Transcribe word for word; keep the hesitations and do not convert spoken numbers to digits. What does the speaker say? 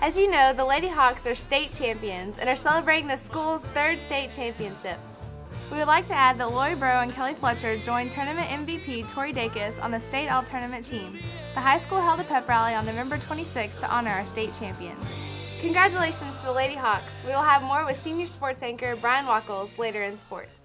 As you know, the Lady Hawks are state champions and are celebrating the school's third state championship. We would like to add that Lori Bro and Kelly Fletcher joined tournament M V P Tori Dacus on the state all-tournament team. The high school held a pep rally on November twenty-sixth to honor our state champions. Congratulations to the Lady Hawks. We will have more with senior sports anchor Brian Wackles later in sports.